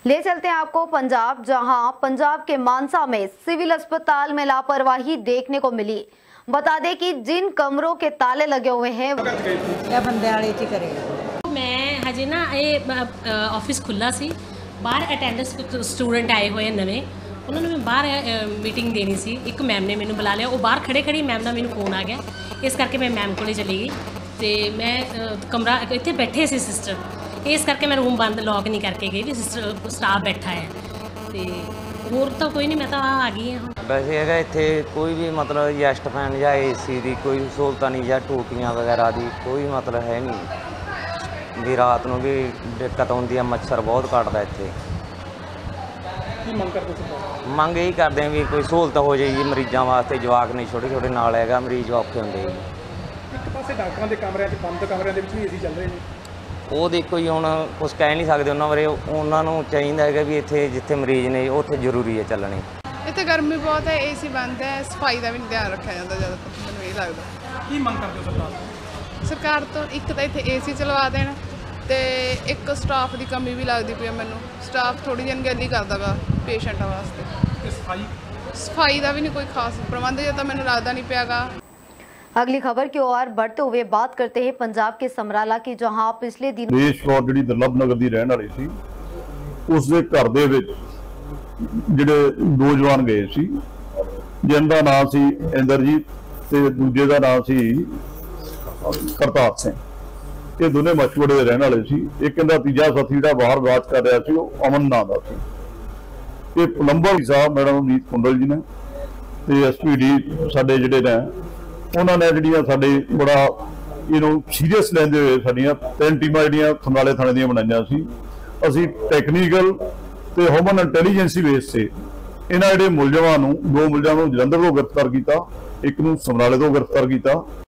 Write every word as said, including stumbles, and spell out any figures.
ले चलते हैं आपको पंजाब, जहां पंजाब के मानसा में सिविल अस्पताल में लापरवाही देखने को मिली। बता दें कि जिन कमरों के ताले लगे हुए हैं मैं हजे ना ये ऑफिस खुला सी बाहर अटेंडेंस स्टूडेंट आए हुए नवे उन्होंने मैं बाहर मीटिंग देनी सी। एक मैम ने मैंने बुला लिया, वो बाहर खड़े खड़ी मैम का मैंने फोन आ गया, इस करके मैं मैम को चली गई तो मैं कमरा इतने बैठे सी सिस्टर, इस करके मैं रूम बंद लॉक नहीं करके गई भी सिस्टर स्टाफ बैठा है तो होर तो कोई नहीं, मैं तो आ गई हाँ। वैसे है इत्थे कोई भी मतलब जैस्ट फैन या ए सी की कोई सहूलत नहीं या टूटियाँ वगैरह की कोई मतलब है नहीं भी रात को भी दिक्कत आती है, मच्छर बहुत कटता इत्थे। मंग यही करते हैं भी कोई सहूलत हो जाए जी मरीजों वास्ते, जवाक नहीं छोटे छोटे नाल है मरीज औखे होंगे। एक पासे डॉक्टरों के कमरिਆਂ 'ਚ ਬੰਦ कमरिਆਂ ਦੇ ਵਿੱਚ ਵੀ ਏਸੀ ਚੱਲ ਰਹੇ ਨੇ, ਉਹ ਦੇਖੋ ਜੀ ਹੁਣ ਕੁਛ ਕਹਿ ਨਹੀਂ ਸਕਦੇ ਉਹਨਾਂ ਬਾਰੇ। ਉਹਨਾਂ ਨੂੰ ਚਾਹੀਦਾ ਹੈਗਾ ਵੀ ਇੱਥੇ ਜਿੱਥੇ ਮਰੀਜ਼ ਨੇ ਉੱਥੇ ਜ਼ਰੂਰੀ ਹੈ ਚੱਲਣੀ। ਇੱਥੇ ਗਰਮੀ ਬਹੁਤ ਹੈ, ਏਸੀ ਬੰਦ ਹੈ, ਸਫਾਈ ਦਾ ਵੀ ਨਹੀਂ ਧਿਆਨ ਰੱਖਿਆ ਜਾਂਦਾ ਜ਼ਿਆਦਾਤਰ, ਮੈਨੂੰ ਇਹ ਲੱਗਦਾ। ਕੀ ਮੰਗ ਕਰਦੇ ਹੋ ਸਰਕਾਰ ਤੋਂ? ਸਰਕਾਰ ਤੋਂ ਇੱਕ ਤਾਂ ਇੱਥੇ ਏਸੀ ਚਲਵਾ ਦੇਣ ਤੇ ਇੱਕ ਸਟਾਫ ਦੀ ਕਮੀ ਵੀ ਲੱਗਦੀ ਪਈ ਮੈਨੂੰ। ਸਟਾਫ ਥੋੜੀ ਜਿਹੀ ਅਣਗਹਿਲੀ ਕਰਦਾ ਗਾ ਪੇਸ਼ੈਂਟਾਂ ਵਾਸਤੇ। ਤੇ ਸਫਾਈ ਸਫਾਈ ਦਾ भी नहीं कोई खास प्रबंध जो तो मैंने लगता नहीं पियागा। अगली खबर की ओर बढ़ते हुए बात करते हैं पंजाब के समराला की, जहां पिछले दिन देश कौर जी दुर्लभ नगर की रहने वाली सी, उसके घर दे विच जिहड़े दो जवान गए सी, जिनका नाम सी इंद्रजीत ते दूजे का नाम सी करतार सिंह। ये दोनों मछुआरे के रहने वाले सी। एक इनका तीजा साथी जिहड़ा बाहर वाच कर रहा सी, वो अमन नाम का सी। ये प्लंबर साहब मैडम अमनीत कुंडल जी ने ते एस पी डी साडे जिहड़े ने उन्होंने जिहड़ियां साडे बड़ा इहनूं सीरीयस लैंदे हुए साडीआं तीन टीमां जिहड़ियां समराले थाणे दीआं बनाईआं सी। असीं टैक्नीकल ते ह्यूमन इंटैलीजेंसी बेस से इन्हां जिहड़े मुलजमां नूं दो मुलजमां नूं जलंधर तो गिरफ्तार किया, एक नूं समराले तो गिरफ्तार किया।